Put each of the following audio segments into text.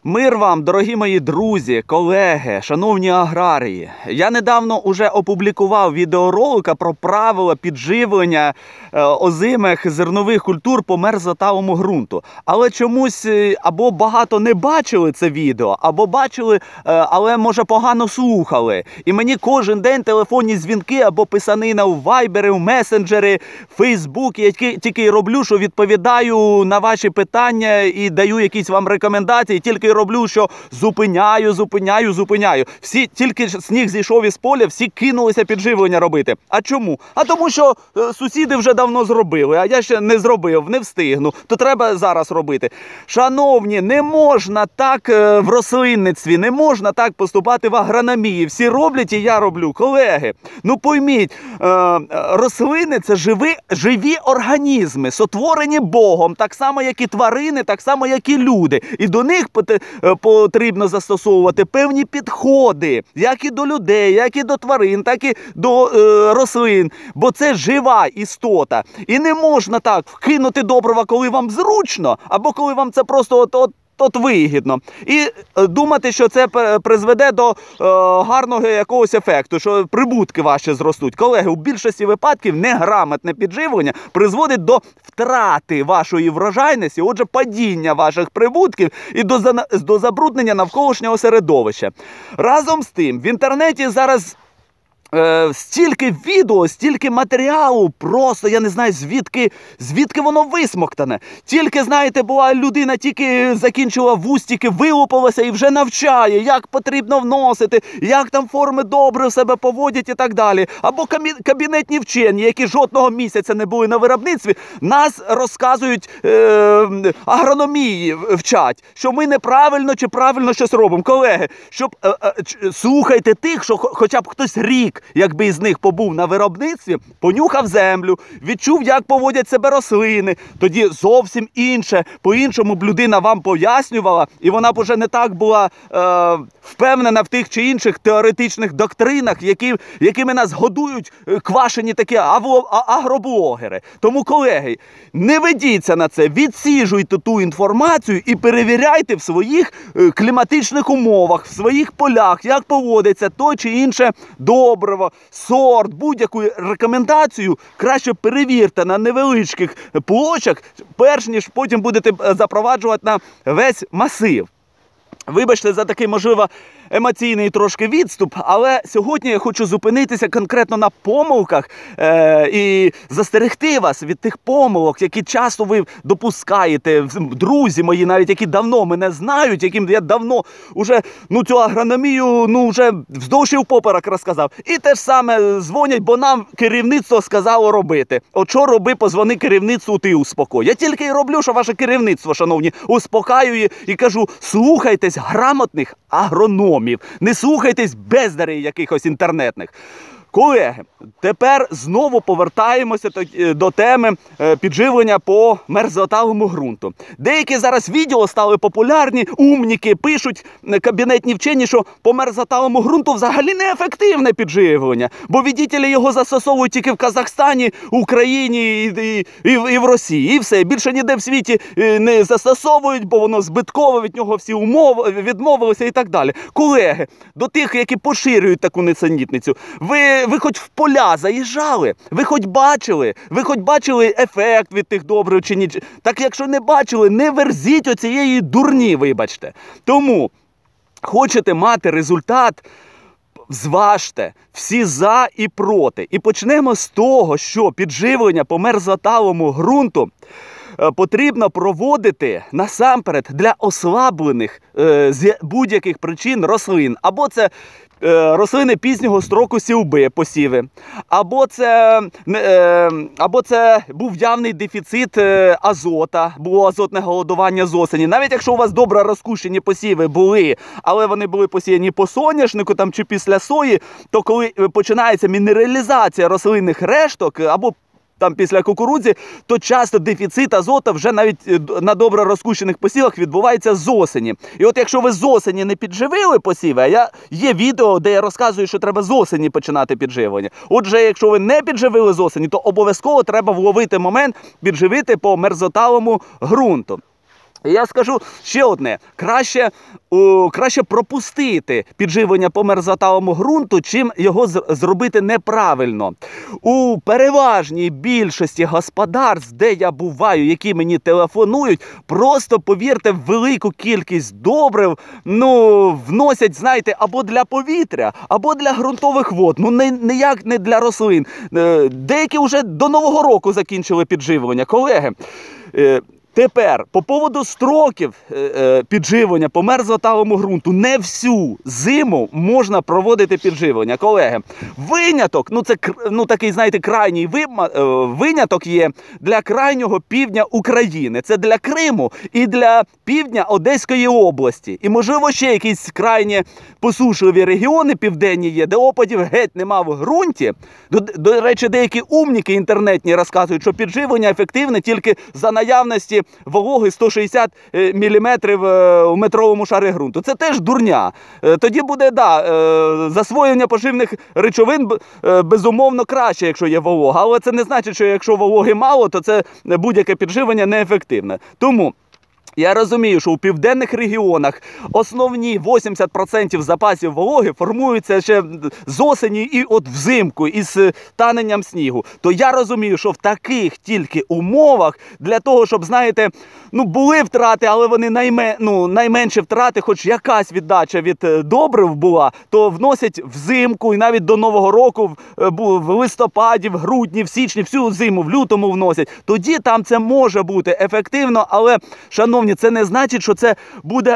Мир вам, дорогі мої друзі, колеги, шановні аграрії. Я недавно уже опублікував відеоролик про правила підживлення озимих зернових культур по мерзлотавому ґрунту. Але чомусь або багато не бачили це відео, або бачили, але може погано слухали. І мені кожен день телефонні дзвінки або писанина в вайбери, в месенджери, в фейсбук. Я тільки роблю, що відповідаю на ваші питання і даю якісь вам рекомендації. Тільки роблю, що зупиняю. Всі, тільки сніг зійшов із поля, всі кинулися підживлення робити. А чому? А тому, що сусіди вже давно зробили, а я ще не зробив, не встигну. То треба зараз робити. Шановні, не можна так в рослинництві, не можна так поступати в агрономії. Всі роблять і я роблю. Колеги, ну пойміть, рослини – це живі організми, сотворені Богом, так само, як і тварини, так само, як і люди. І до них потрібно застосовувати певні підходи, як і до людей, як і до тварин, так і до рослин. Бо це жива істота. І не можна так вкинути добрива, коли вам зручно, або коли вам це просто от вигідно. І думати, що це призведе до гарного якогось ефекту, що прибутки ваші зростуть. Колеги, у більшості випадків неграмотне підживлення призводить до втрати вашої врожайності, отже, падіння ваших прибутків і до забруднення навколишнього середовища. Разом з тим, в інтернеті зараз стільки відео, стільки матеріалу, просто я не знаю, звідки воно висмоктане. Тільки, знаєте, була людина, тільки закінчила вуз, тільки вилупилася і вже навчає, як потрібно вносити, як там форми добре в себе поводять і так далі. Або кабінетні вчені, які жодного місяця не були на виробництві, нас розказують, агрономії вчать, що ми неправильно чи правильно щось робимо. Колеги, слухайте тих, що хоча б хтось рік, якби із них побув на виробництві, понюхав землю, відчув, як поводять себе рослини, тоді зовсім інше, по-іншому б людина вам пояснювала, і вона б уже не так була впевнена в тих чи інших теоретичних доктринах, якими нас годують квашені такі агроблогери. Тому, колеги, не ведіться на це, відсіжуйте ту інформацію і перевіряйте в своїх кліматичних умовах, в своїх полях, як поводиться то чи інше добриво, сорт, будь-яку рекомендацію краще перевірте на невеличких площах, перш ніж потім будете запроваджувати на весь масив. Вибачте за такий, можливо, емоційний трошки відступ, але сьогодні я хочу зупинитися конкретно на помилках і застерегти вас від тих помилок, які часто ви допускаєте. Друзі мої, навіть які давно мене знають, яким я давно уже цю агрономію вже вздовж і впоперек розказав. І те ж саме дзвонять, бо нам керівництво сказало робити. От що роби, позвони керівництву, ти успокой. Я тільки і роблю, що ваше керівництво, шановні, успокаює і кажу, слухайтесь грамотних агрономів. Не слухайтесь бездарей якихось інтернетних. Колеги, тепер знову повертаємося до теми підживлення по мерзлотавому ґрунту. Деякі зараз відео стали популярні, умніки пишуть, кабінетні вчені, що по мерзлотавому ґрунту взагалі неефективне підживлення, бо відділі його застосовують тільки в Казахстані, Україні і в Росії. І все, більше ніде в світі не застосовують, бо воно збиткове, від нього всі відмовилися і так далі. Колеги, до тих, які поширюють таку несенітницю, ви хоч в поля заїжджали? Ви хоч бачили ефект від тих добрив чи ні? Так якщо не бачили, не верзіть оцієї дурні, вибачте. Тому, хочете мати результат, зважте всі за і проти. І почнемо з того, що підживлення по мерзлотавому ґрунту потрібно проводити насамперед для ослаблених з будь-яких причин рослин. Або це рослини пізнього строку сівби, посіви. Або це був явний дефіцит азота, було азотне голодування з осені. Навіть якщо у вас добре розкущені посіви були, але вони були посіяні по соняшнику чи після сої, то коли починається мінералізація рослинних решток або там після кукурудзи, то часто дефіцит азоту вже навіть на добре розкущених посівах відбувається з осені. І от якщо ви з осені не підживили посіви, а є відео, де я розказую, що треба з осені починати підживлення. Отже, якщо ви не підживили з осені, то обов'язково треба вловити момент підживити по мерзлотавому ґрунту. Я скажу ще одне. Краще пропустити підживлення по мерзотавому ґрунту, чим його зробити неправильно. У переважній більшості господарств, де я буваю, які мені телефонують, просто, повірте, в велику кількість добрив, вносять, знаєте, або для повітря, або для ґрунтових вод. Ніяк не для рослин. Деякі вже до Нового року закінчили підживлення. Колеги, тепер, по поводу строків підживлення по мерзлотавому ґрунту, не всю зиму можна проводити підживлення, колеги. Виняток, це такий, знаєте, крайній виняток є для крайнього півдня України. Це для Криму і для півдня Одеської області. І, можливо, ще якісь крайні посушливі регіони південні є, де опадів геть нема в ґрунті. До речі, деякі умніки інтернетні розказують, що підживлення ефективне тільки за наявності вологи 160 мм у метровому шарі ґрунту. Це теж дурня. Тоді буде, засвоєння поживних речовин безумовно краще, якщо є волога. Але це не значить, що якщо вологи мало, то це будь-яке підживлення неефективне. Тому я розумію, що у південних регіонах основні 80% запасів вологи формуються ще з осені і от взимку, із таненням снігу. То я розумію, що в таких тільки умовах, для того, щоб, знаєте, були втрати, але вони найменші втрати, хоч якась віддача від добрив була, то вносять взимку і навіть до Нового року, в листопаді, в грудні, в січні, всю зиму, в лютому вносять. Тоді там це може бути ефективно, але, шановні, це не значить, що це буде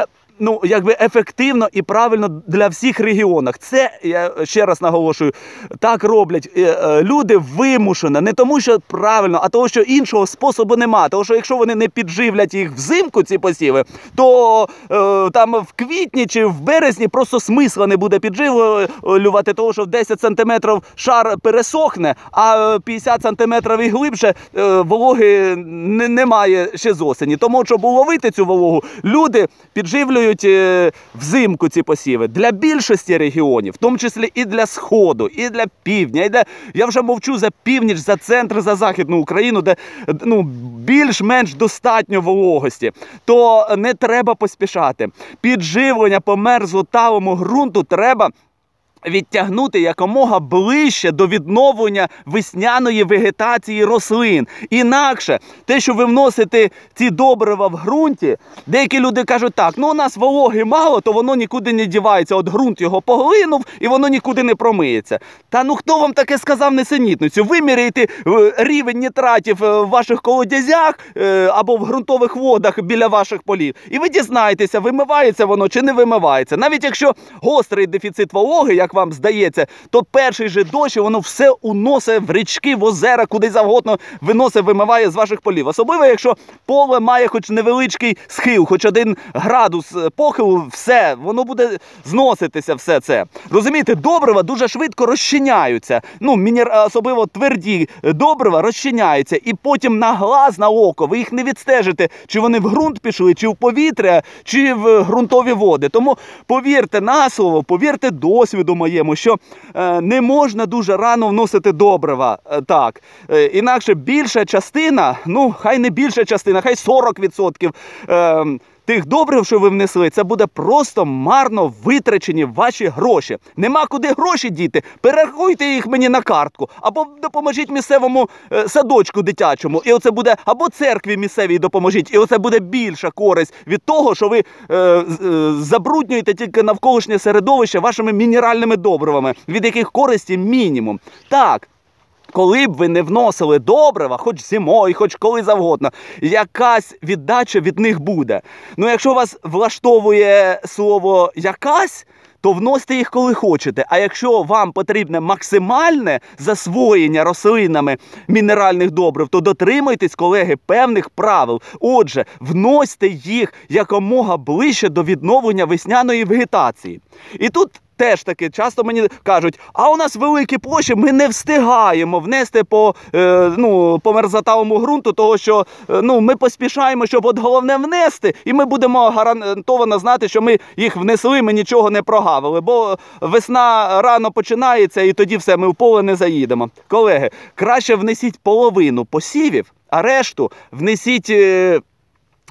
ефективно і правильно для всіх регіонах. Це, я ще раз наголошую, так роблять люди вимушено. Не тому, що правильно, а тому, що іншого способу нема. Тому що якщо вони не підживлять їх взимку, ці посіви, то там в квітні чи в березні просто смисла не буде підживлювати, тому що в 10 см шар пересохне, а 50 см і глибше вологи немає ще з осені. Тому, щоб уловити цю вологу, люди підживлюють взимку ці посіви. Для більшості регіонів, в тому числі і для Сходу, і для Півдня, я вже мовчу за північ, за центр, за Західну Україну, де більш-менш достатньо вологості, то не треба поспішати. Підживлення по мерзлотавому ґрунту треба відтягнути якомога ближче до відновлення весняної вегетації рослин. Інакше, те, що ви вносите ці добрива в ґрунті, деякі люди кажуть так, у нас вологи мало, то воно нікуди не дівається. От ґрунт його поглинув, і воно нікуди не промиється. Та хто вам таке сказав несенітницю? Виміряйте рівень нітратів в ваших колодязях або в ґрунтових водах біля ваших полів. І ви дізнаєтеся, вимивається воно чи не вимивається. Навіть якщо гострий дефіцит вологи, як вам здається, то перший же дощ, воно все уносить в річки, в озера, куди завгодно виносить, вимиває з ваших полів. Особливо, якщо поле має хоч невеличкий схил, хоч 1 градус похилу, все, воно буде зноситися все це. Розумієте, добрива дуже швидко розчиняються. Особливо тверді добрива розчиняються. І потім на глаз, на око, ви їх не відстежите, чи вони в ґрунт пішли, чи в повітря, чи в ґрунтові води. Тому повірте на слово, повірте досвіду моєму, що не можна дуже рано вносити добрива. Так. Інакше більша частина, хай не більша частина, хай 40% тих добрив, що ви внесли, це буде просто марно витрачені ваші гроші. Нема куди гроші діти, перерахуйте їх мені на картку, або допоможіть місцевому садочку дитячому, і оце буде, або церкві місцевій допоможіть, і оце буде більша користь від того, що ви забруднюєте тільки навколишнє середовище вашими мінеральними добривами, від яких користі мінімум. Так. Коли б ви не вносили добрива, хоч зимою, хоч коли завгодно, якась віддача від них буде. Якщо вас влаштовує слово «якась», то вносьте їх коли хочете. А якщо вам потрібне максимальне засвоєння рослинами мінеральних добрив, то дотримуйтесь, колеги, певних правил. Отже, вносьте їх якомога ближче до відновлення весняної вегетації. І тут теж таки часто мені кажуть, а у нас великі площі, ми не встигаємо внести по мерзотавому ґрунту, того що ми поспішаємо, щоб головне внести, і ми будемо гарантовано знати, що ми їх внесли, ми нічого не прогавили, бо весна рано починається, і тоді все, ми в поле не заїдемо. Колеги, краще внесіть половину посівів, а решту внесіть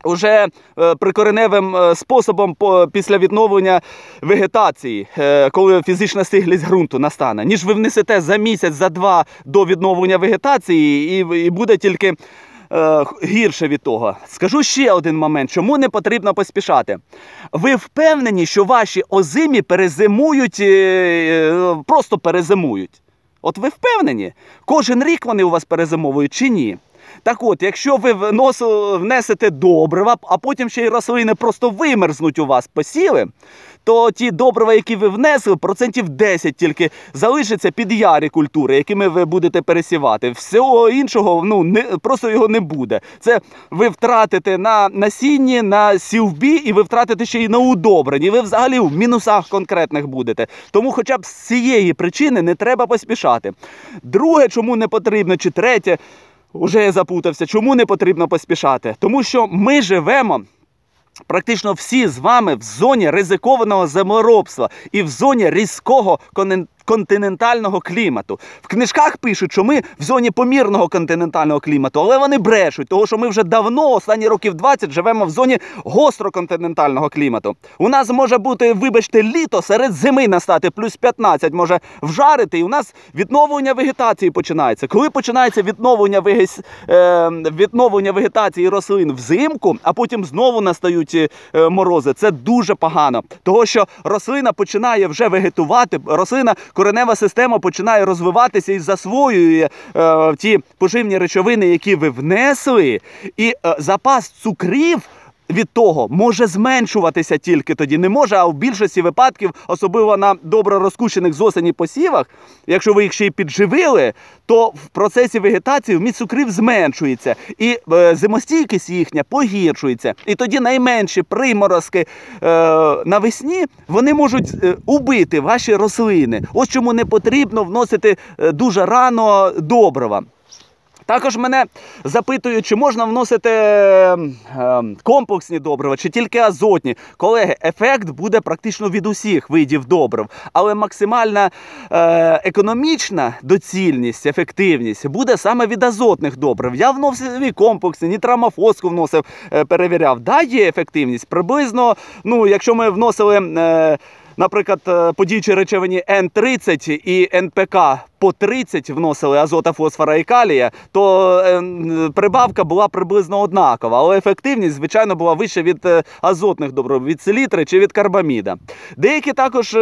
уже прикореневим способом після відновлення вегетації, коли фізична стиглість ґрунту настане, ніж ви внесете за місяць, за два до відновлення вегетації, і буде тільки гірше від того. Скажу ще один момент, чому не потрібно поспішати. Ви впевнені, що ваші озимі перезимують, просто перезимують? От ви впевнені? Кожен рік вони у вас перезимовують чи ні? Так от, якщо ви внесете добрива, а потім ще й рослини просто вимерзнуть у вас посіви, то ті добрива, які ви внесли, 10% тільки залишиться під ярі культури, якими ви будете пересівати. Всього іншого, просто його не буде. Це ви втратите на насінні, на сівбі, і ви втратите ще й на удобренні. Ви взагалі в мінусах конкретних будете. Тому хоча б з цієї причини не треба поспішати. Друге, чому не потрібно, чи третє, уже я запутався, чому не потрібно поспішати? Тому що ми живемо практично всі з вами в зоні ризикованого землеробства і в зоні різкого континентального клімату. В книжках пишуть, що ми в зоні помірного континентального клімату, але вони брешуть, тому що ми вже давно, останні років 20, живемо в зоні гостроконтинентального клімату. У нас може бути, вибачте, літо серед зими настати, плюс 15 може вжарити, і у нас відновлення вегетації починається. Коли починається відновлення вегетації рослин взимку, а потім знову настають морози, це дуже погано. Того, що рослина починає вже вегетувати, коренева система починає розвиватися і засвоює ті поживні речовини, які ви внесли, і запас цукрів від того може зменшуватися тільки тоді. Не може, а в більшості випадків, особливо на добре розкущених з осені посівах, якщо ви їх ще й підживили, то в процесі вегетації вміст цукрів зменшується. І зимостійкість їхня погіршується. І тоді найменші приморозки навесні, вони можуть убити ваші рослини. Ось чому не потрібно вносити дуже рано добрива. Також мене запитують, чи можна вносити комплексні добрива, чи тільки азотні. Колеги, ефект буде практично від усіх видів добрив, але максимальна економічна доцільність, ефективність буде саме від азотних добрив. Я вносив і комплексні, нітрамофоску вносив, перевіряв. Да, є ефективність. Приблизно, якщо ми вносили, наприклад, по діючій речовині Н30 і НПК по 30 вносили азота, фосфора і калія, то прибавка була приблизно однакова, але ефективність, звичайно, була вища від азотних добрив, від селітри чи від карбаміда. Деякі також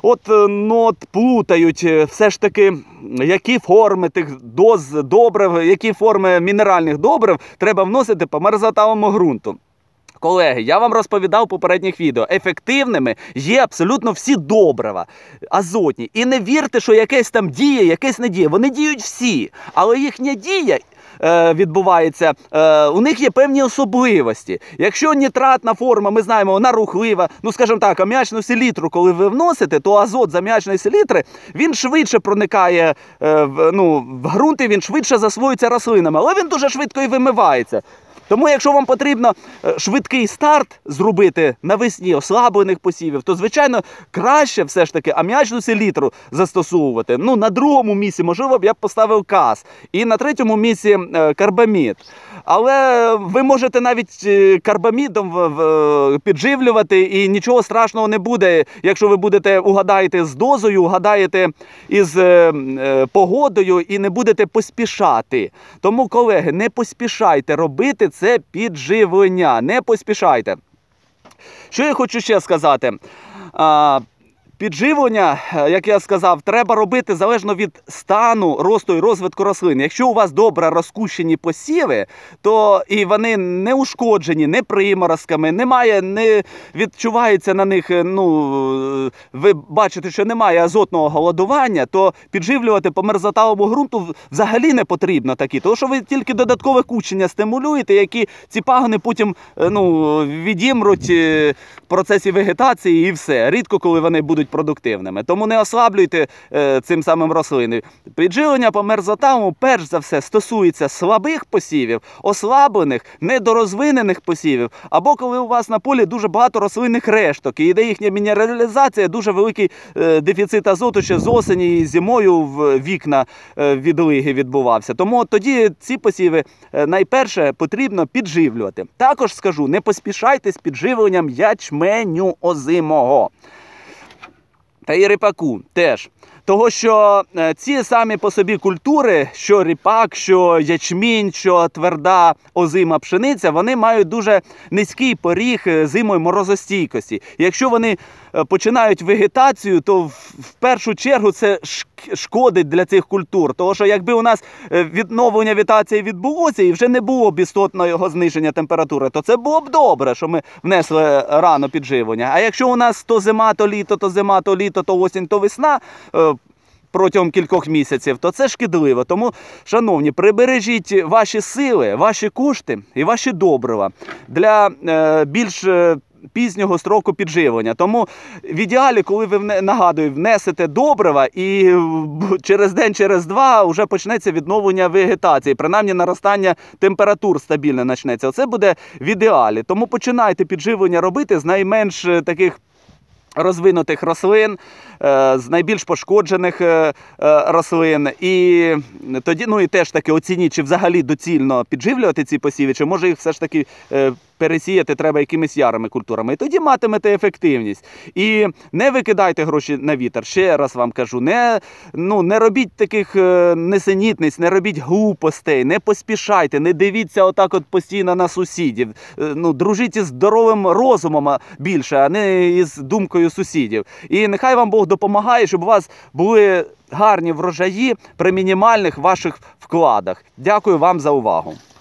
плутають все ж таки, які форми тих доз добрив, які форми мінеральних добрив треба вносити по мерзотавому ґрунту. Колеги, я вам розповідав в попередніх відео, ефективними є абсолютно всі добрива, азотні. І не вірте, що якесь там діє, якесь не діє. Вони діють всі, але їхня дія відбувається, у них є певні особливості. Якщо нітратна форма, ми знаємо, вона рухлива, скажімо так, аміачну селітру, коли ви вносите, то азот з аміачної селітри, він швидше проникає в ґрунт, і він швидше засвоюється рослинами, але він дуже швидко і вимивається. Тому, якщо вам потрібно швидкий старт зробити навесні ослаблених посівів, то, звичайно, краще все ж таки аміачну селітру застосовувати. На другому місці, можливо, б я поставив КАС. І на третьому місці карбамід. Але ви можете навіть карбамідом підживлювати, і нічого страшного не буде, якщо ви угадаєте з дозою, угадаєте із погодою і не будете поспішати. Тому, колеги, не поспішайте робити це підживлення, не поспішайте. Що я хочу ще сказати? Підживлення, як я сказав, треба робити залежно від стану росту і розвитку рослин. Якщо у вас добре розкущені посіви, то і вони не ушкоджені, не приморозками, не відчувається на них, ви бачите, що немає азотного голодування, то підживлювати по мерзотавому ґрунту взагалі не потрібно такі. Тому що ви тільки додаткове кущення стимулюєте, які ці пагони потім відімруть в процесі вегетації і все. Рідко, коли вони будуть будуть продуктивними. Тому не ослаблюйте цим самим рослини. Підживлення по мерзотавому перш за все стосується слабих посівів, ослаблених, недорозвинених посівів, або коли у вас на полі дуже багато рослинних решток і йде їхня мінералізація, дуже великий дефіцит азоту ще з осені і зимою в вікна відлиги відбувався. Тому тоді ці посіви найперше потрібно підживлювати. Також скажу, не поспішайте з підживленням ячменю озимого. Та й ріпаку теж. Того, що ці самі по собі культури, що ріпак, що ячмінь, що тверда озима пшениця, вони мають дуже низький поріг зимої морозостійкості. Якщо вони починають вегетацію, то в першу чергу це шкодить для цих культур. Тому що якби у нас відновлення вегетації відбулося і вже не було б істотного зниження температури, то це було б добре, що ми внесли рано підживлення. А якщо у нас то зима, то літо, то зима, то літо, то осінь, то весна, протягом кількох місяців, то це шкідливо. Тому, шановні, прибережіть ваші сили, ваші кошти і ваші добрива для більш пізнього строку підживлення. Тому в ідеалі, коли ви, нагадую, внесете добрива і через день, через два вже почнеться відновлення вегетації, принаймні наростання температур стабільно почнеться. Оце буде в ідеалі. Тому починайте підживлення робити з найменш таких розвинутих рослин, з найбільш пошкоджених рослин. І тоді, і теж таки оцініть, чи взагалі доцільно підживлювати ці посіви, чи може їх все ж таки пересіяти треба якимись ярими культурами. І тоді матимете ефективність. І не викидайте гроші на вітер. Ще раз вам кажу, не робіть таких несенітниць, не робіть глупостей, не поспішайте, не дивіться отак от постійно на сусідів. Дружіть із здоровим розумом більше, а не із думкою сусідів. І нехай вам Бог допомагає, щоб у вас були гарні врожаї при мінімальних ваших вкладах. Дякую вам за увагу.